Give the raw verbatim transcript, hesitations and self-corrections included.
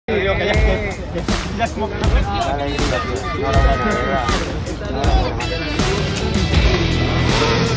Digo que ya, que, ya es como que no ves. Dale, tío. No, no, no, no, no, no, no, no.